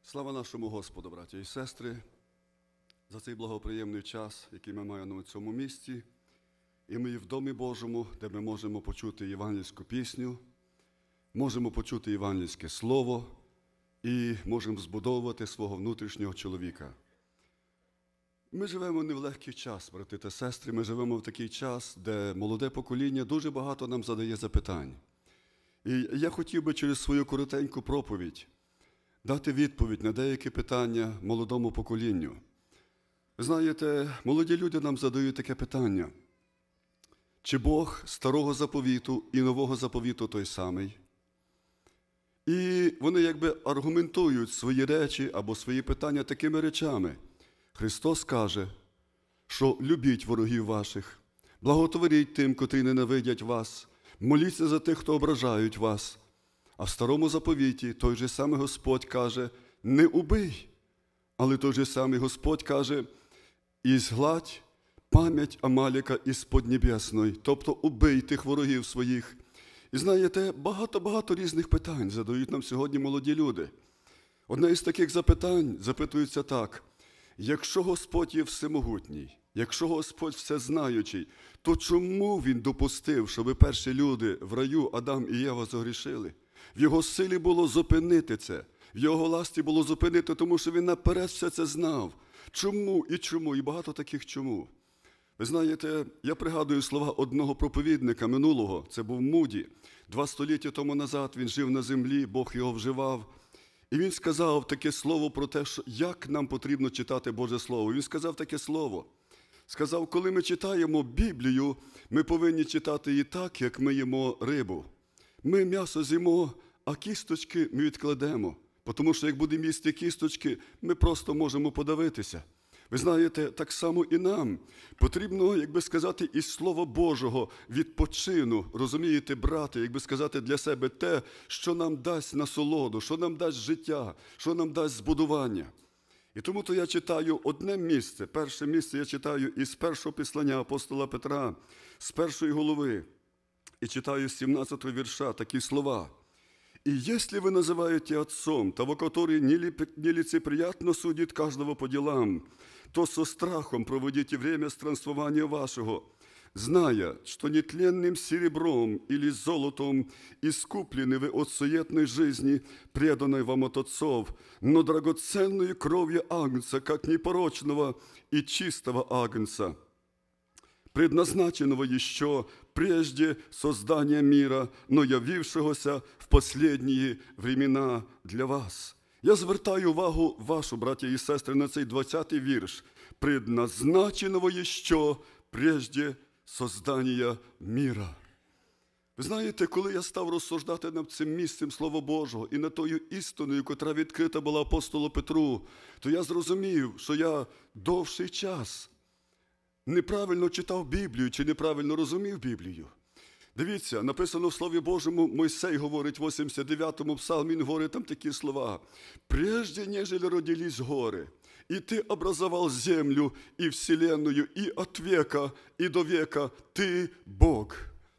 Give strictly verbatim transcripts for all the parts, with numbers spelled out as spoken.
Слава нашому Господу, браті і сестри, за цей благоприємний час, який ми маємо на цьому місці. І ми в Домі Божому, де ми можемо почути євангельську пісню, можемо почути євангельське слово і можемо збудовувати свого внутрішнього чоловіка. Ми живемо не в легкий час, брати та сестри, ми живемо в такий час, де молоде покоління дуже багато нам задає запитань. І я хотів би через свою коротеньку проповідь дати відповідь на деякі питання молодому поколінню. Знаєте, молоді люди нам задають таке питання. Чи Бог старого заповіту і нового заповіту той самий? І вони якби аргументують свої речі або свої питання такими речами. Христос каже, що любіть ворогів ваших, благотворіть тим, котрі ненавидять вас, моліться за тих, хто ображають вас. А в старому заповіті той же самий Господь каже, не убий. Але той же самий Господь каже, і згладь пам'ять Амаліка із-под небесної, тобто убий тих ворогів своїх. І знаєте, багато-багато різних питань задають нам сьогодні молоді люди. Одне із таких запитань запитується так. Якщо Господь є всемогутній, якщо Господь всезнаючий, то чому Він допустив, щоб перші люди в раю, Адам і Єва, загрішили? В Його силі було зупинити це, в Його власті було зупинити, тому що Він наперед все це знав. Чому і чому? І багато таких чому. Ви знаєте, я пригадую слова одного проповідника минулого, це був Муді. Два століття тому назад він жив на землі, Бог його вживав. І він сказав таке слово про те, що як нам потрібно читати Боже Слово. Він сказав таке слово. Сказав, коли ми читаємо Біблію, ми повинні читати її так, як ми їмо рибу. Ми м'ясо з'їмо, а кісточки ми відкладемо. Тому що як будемо їсти кісточки, ми просто можемо подавитися. Ви знаєте, так само і нам потрібно, як би сказати, із Слова Божого відпочину, розумієте, брати, як би сказати, для себе те, що нам дасть насолоду, що нам дасть життя, що нам дасть збудування. І тому то я читаю одне місце, перше місце я читаю із першого післання апостола Петра, з першої голови, і читаю з сімнадцятого вірша такі слова. «И если вы называете отцом того, который нелицеприятно судит каждого по делам, то со страхом проводите время странствования вашего, зная, что нетленным серебром или золотом искуплены вы от суетной жизни, преданной вам от отцов, но драгоценную кровью агнца, как непорочного и чистого агнца, предназначенного еще прежде создания мира, но явившегося в последние времена для вас». Я звертаю увагу вашу, браті і сестри, на цей двадцятий вірш. «Предназначенного еще прежде создания мира». Ви знаєте, коли я став розсуждати над цим місцем Слова Божого і над тою істиною, котра відкрита була апостолу Петру, то я зрозумів, що я довший час неправильно читав Біблію чи неправильно розумів Біблію. Дивіться, написано в Слові Божому, Мойсей говорить в вісімдесят дев'ятому псалмі, він говорить там такі слова. «Прежде, нежели родились горы, и ты образовал землю и вселенную, и от века, и до века ты Бог».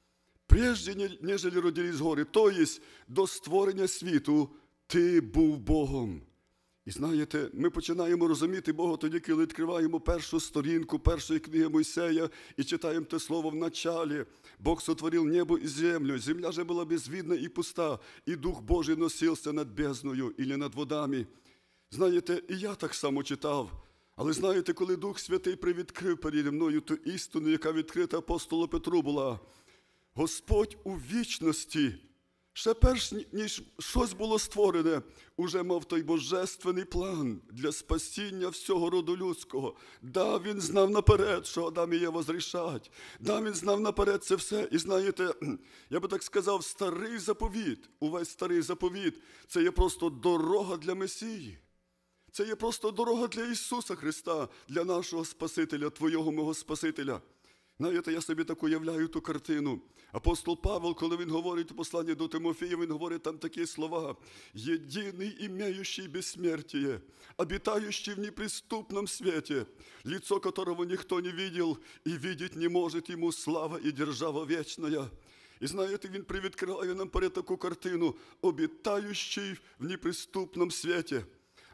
Прежде, нежели родились гори, то есть до створення світу, ти був Богом. І знаєте, ми починаємо розуміти Бога тоді, коли відкриваємо першу сторінку першої книги Мойсея і читаємо те слово в началі. Бог сотворив небо і землю, земля же була безвідна і пуста, і Дух Божий носився над бездною і над водами. Знаєте, і я так само читав. Але знаєте, коли Дух Святий привідкрив переді мною ту істину, яка відкрита апостолу Петру була, Господь у вічності, ще перш ніж щось було створене, уже мав той божественний план для спасіння всього роду людського. Да, він знав наперед, що Адам і Єва зрішать. Да, він знав наперед це все. І знаєте, я би так сказав, старий заповіт, увесь старий заповіт, це є просто дорога для Месії. Це є просто дорога для Ісуса Христа, для нашого Спасителя, Твого мого Спасителя. Знаєте, я собі так уявляю ту картину. Апостол Павел, коли він говорить у посланні до Тимофія, він говорить там такі слова. «Єдиний, імеющий безсмертие, обитающий в неприступном свете, лицо которого никто не видел и видеть не может ему слава и держава вечная». І знаєте, він привідкриває нам перед таку картину, обитаючий в неприступному світі.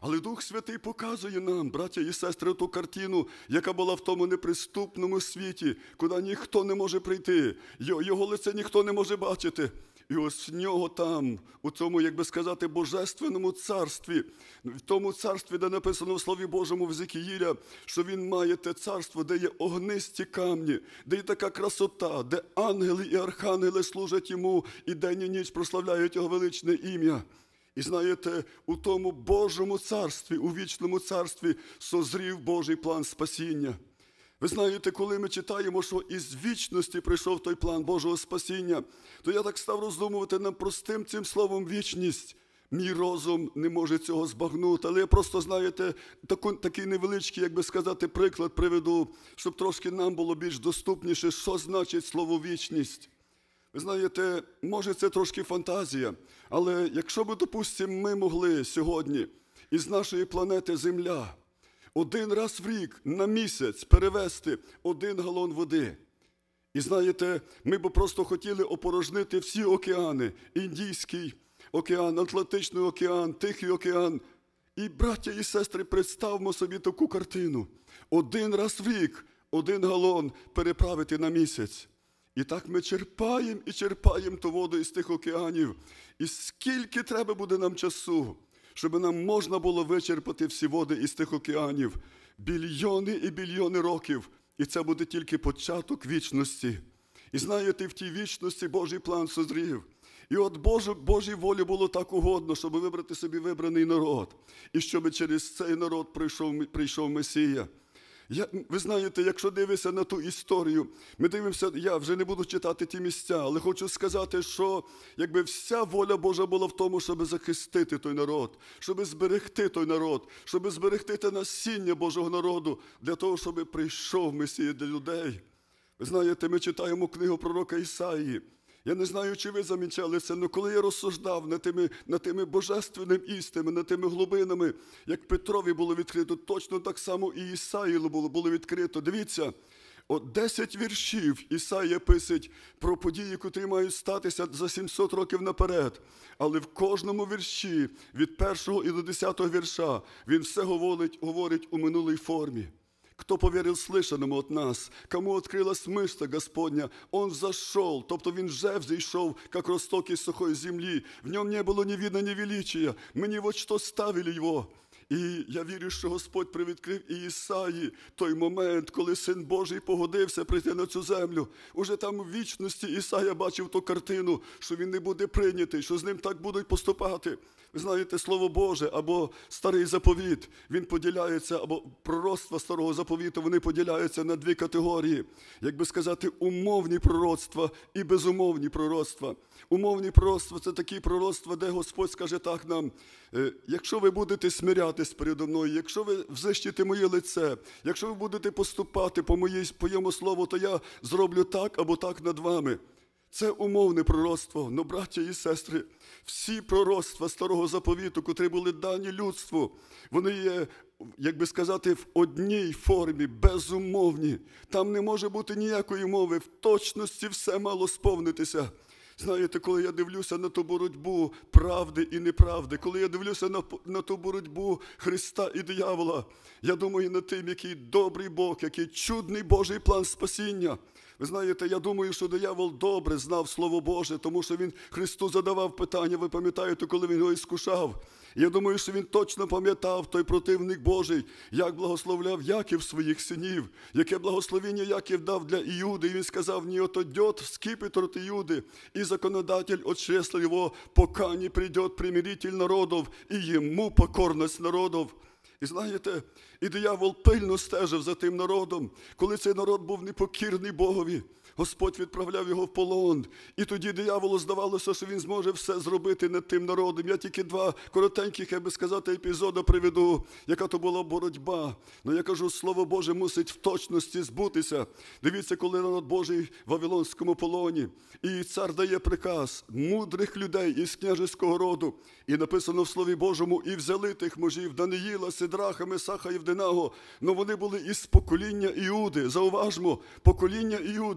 Але Дух Святий показує нам, браття і сестри, ту картину, яка була в тому неприступному світі, куди ніхто не може прийти, його лице ніхто не може бачити. І ось в нього там, у цьому, як би сказати, божественному царстві, в тому царстві, де написано в Слові Божому в Езекіїля, що він має те царство, де є огнисті камні, де є така красота, де ангели і архангели служать йому і день і ніч прославляють його величне ім'я. І знаєте, у тому Божому царстві, у вічному царстві созрів Божий план спасіння. Ви знаєте, коли ми читаємо, що із вічності прийшов той план Божого спасіння, то я так став роздумувати над простим цим словом «вічність». Мій розум не може цього збагнути, але я просто, знаєте, таку, такий невеличкий, як би сказати, приклад приведу, щоб трошки нам було більш доступніше, що значить слово «вічність». Ви знаєте, може це трошки фантазія, але якщо б, допустимо, ми могли сьогодні із нашої планети Земля один раз в рік на місяць перевезти один галон води. І знаєте, ми б просто хотіли опорожнити всі океани. Індійський океан, Атлантичний океан, Тихий океан. І, браття і сестри, представмо собі таку картину. Один раз в рік один галон переправити на місяць. І так ми черпаємо і черпаємо ту воду із тих океанів. І скільки треба буде нам часу, щоб нам можна було вичерпати всі води із тих океанів. Більйони і більйони років. І це буде тільки початок вічності. І знаєте, в тій вічності Божий план созрів. І от Боже, Божій волі було так угодно, щоб вибрати собі вибраний народ. І щоб через цей народ прийшов, прийшов Месія. Я, ви знаєте, якщо дивишся на ту історію, ми дивимося, я вже не буду читати ті місця, але хочу сказати, що якби вся воля Божа була в тому, щоб захистити той народ, щоб зберегти той народ, щоб зберегти те насіння Божого народу, для того, щоб прийшов Месія для людей. Ви знаєте, ми читаємо книгу пророка Ісаї. Я не знаю, чи ви замічали це, але коли я розсуждав над тими, над тими божественними істинами, над тими глибинами, як Петрові було відкрито, точно так само і Ісаї було, було відкрито. Дивіться, от десять віршів Ісаїя писить про події, котрі мають статися за сімсот років наперед. Але в кожному вірші, від першого і до десятого вірша, він все говорить, говорить у минулій формі. Кто поверил слышанному от нас, кому открылась мышца Господня, он взошел, тобто він вже взійшов, как росток из сухой земли, в нем не было ни видно, ни величия, мы ни вот что ставили его. І я вірю, що Господь привідкрив і Ісаї той момент, коли Син Божий погодився прийти на цю землю. Уже там в вічності Ісая бачив ту картину, що він не буде прийнятий, що з ним так будуть поступати. Ви знаєте, Слово Боже або Старий Заповіт, він поділяється, або пророцтва Старого Заповіту, вони поділяються на дві категорії. Як би сказати, умовні пророцтва і безумовні пророцтва. Умовні пророцтва – це такі пророцтва, де Господь скаже так нам: якщо ви будете смирятись передо мною, якщо ви взищите моє лице, якщо ви будете поступати по моєму слову, то я зроблю так або так над вами. Це умовне пророцтво. Но, браття і сестри, всі пророцтва Старого Заповіту, котрі були дані людству, вони є, як би сказати, в одній формі, безумовні. Там не може бути ніякої мови, в точності все мало сповнитися. Знаєте, коли я дивлюся на ту боротьбу правди і неправди, коли я дивлюся на, на ту боротьбу Христа і диявола, я думаю над тим, який добрий Бог, який чудний Божий план спасіння. Ви знаєте, я думаю, що диявол добре знав Слово Боже, тому що він Христу задавав питання, ви пам'ятаєте, коли він його іскушав. Я думаю, що він точно пам'ятав, той противник Божий, як благословляв Яків своїх синів, яке благословення Яків дав для Іуди. І він сказав: «Не отойдет скипетр от Иуды, и законодатель отчислил его, пока не придет примиритель народов, и ему покорность народов». І знаєте, і диявол пильно стежив за тим народом. Коли цей народ був непокірний Богові, Господь відправляв його в полон. І тоді дияволу здавалося, що він зможе все зробити над тим народом. Я тільки два коротеньких, я би сказати, епізоди приведу, яка то була боротьба. Но я кажу, Слово Боже мусить в точності збутися. Дивіться, коли народ Божий в Вавилонському полоні. І цар дає приказ мудрих людей із княжеського роду. І написано в Слові Божому: «І взяли тих мужів Даниїла, Сидраха, Месаха і Авденаго». Но вони були із покоління Іуди. Зауважмо, покоління Іуди.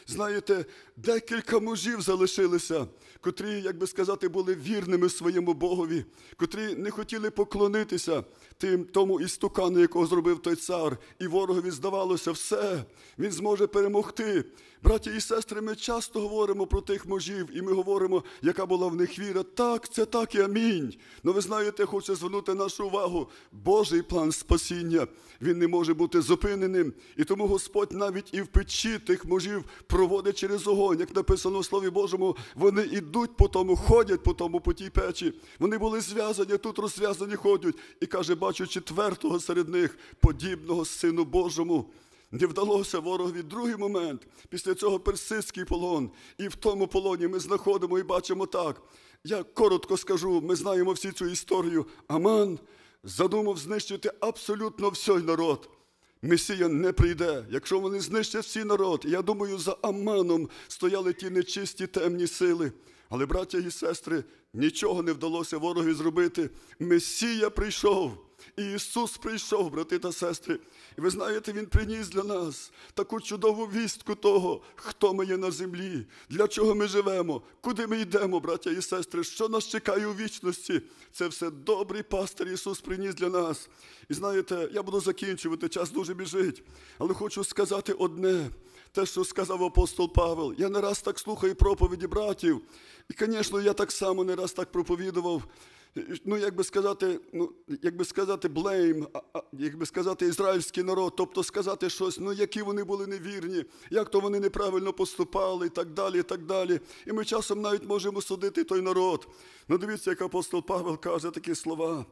знаєте, декілька мужів залишилися, котрі, як би сказати, були вірними своєму Богові, котрі не хотіли поклонитися тим, тому істукану, якого зробив той цар. І ворогові здавалося, все, він зможе перемогти. Браті і сестри, ми часто говоримо про тих мужів, і ми говоримо, яка була в них віра. Так, це так і амінь. Но ви знаєте, хочу звернути нашу увагу. Божий план спасіння, він не може бути зупиненим. І тому Господь навіть і в печі тих мужів проводить через огонь. Як написано в Слові Божому, вони йдуть по тому, ходять по тому, по тій печі. Вони були зв'язані, тут розв'язані ходять. І каже, бачу четвертого серед них, подібного Сину Божому. Не вдалося ворогові. Другий момент, після цього персидський полон. І в тому полоні ми знаходимо і бачимо так. Я коротко скажу, ми знаємо всі цю історію. Аман задумав знищити абсолютно всій народ. Месія не прийде, якщо вони знищать всі народ. Я думаю, за Аманом стояли ті нечисті темні сили. Але, браття і сестри, нічого не вдалося ворогові зробити. Месія прийшов. І Ісус прийшов, брати та сестри. І ви знаєте, Він приніс для нас таку чудову вістку того, хто ми є на землі, для чого ми живемо, куди ми йдемо, браття і сестри, що нас чекає у вічності. Це все добрий пастир Ісус приніс для нас. І знаєте, я буду закінчувати, час дуже біжить, але хочу сказати одне, те, що сказав апостол Павел. Я не раз так слухаю проповіді братів, і, звісно, я так само не раз так проповідував. Ну, як би сказати, ну, як би сказати, блейм, як би сказати, ізраїльський народ, тобто сказати щось, ну, які вони були невірні, як то вони неправильно поступали і так далі, і так далі. І ми часом навіть можемо судити той народ. Ну, дивіться, як апостол Павел каже такі слова.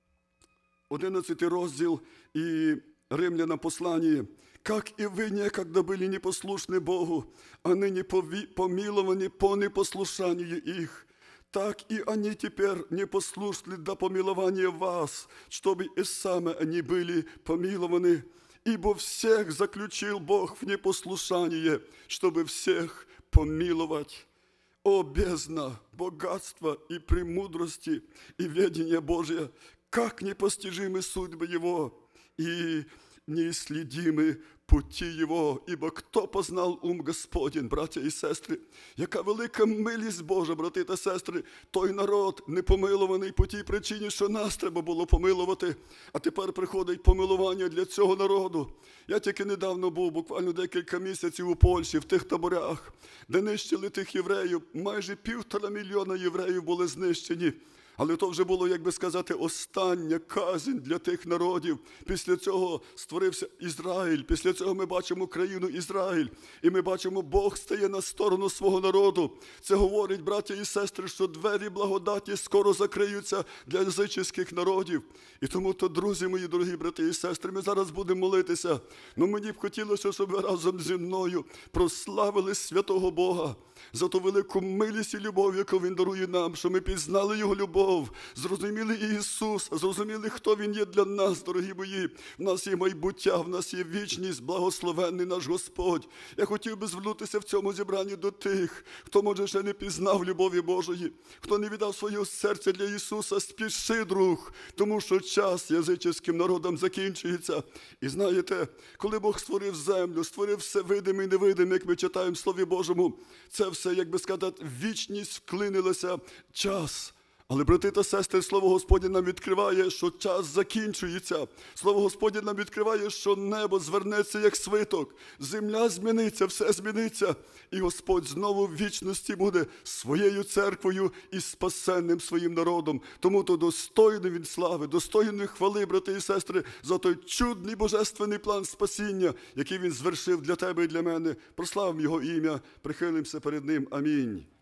одинадцятий розділ і Римлянам послання. «Как и вы некогда были непослушны Богу, а ныне помилованы по непослушанию их, так и они теперь непослушны до помилования вас, чтобы и сами они были помилованы. Ибо всех заключил Бог в непослушание, чтобы всех помиловать». О, бездна, богатство и премудрости, и ведение Божие, как непостижимы судьбы Его, и неисследимы пути Його, ібо хто познав ум Господень, браття і сестри, яка велика милість Божа, брати та сестри, той народ не помилований по тій причині, що нас треба було помилувати, а тепер приходить помилування для цього народу. Я тільки недавно був, буквально декілька місяців у Польщі, в тих таборах, де нищили тих євреїв, майже півтора мільйона євреїв були знищені. Але то вже було, як би сказати, остання казнь для тих народів. Після цього створився Ізраїль, після цього ми бачимо країну Ізраїль. І ми бачимо, Бог стає на сторону свого народу. Це говорить, браття і сестри, що двері благодаті скоро закриються для язичницьких народів. І тому то, друзі мої, дорогі брати і сестри, ми зараз будемо молитися. Но мені б хотілося, щоб ви разом зі мною прославили святого Бога за ту велику милість і любов, яку Він дарує нам, що ми пізнали Його любов, зрозуміли Ісуса, зрозуміли, хто Він є для нас, дорогі мої. В нас є майбуття, в нас є вічність, благословенний наш Господь. Я хотів би звернутися в цьому зібранні до тих, хто, може, ще не пізнав любові Божої, хто не віддав своє серце для Ісуса. Спіши, друг, тому що час язичницьким народам закінчується. І знаєте, коли Бог створив землю, створив все видиме і невидиме, як ми читаємо в Слові Божому, це все, як би сказати, вічність вклинилася, час. Але, брати та сестри, Слово Господнє нам відкриває, що час закінчується. Слово Господнє нам відкриває, що небо звернеться, як свиток. Земля зміниться, все зміниться. І Господь знову в вічності буде своєю церквою і спасенним своїм народом. Тому то достойний Він слави, достойний хвали, брати і сестри, за той чудний божественний план спасіння, який Він звершив для тебе і для мене. Прославимо Його ім'я, прихилимося перед Ним. Амінь.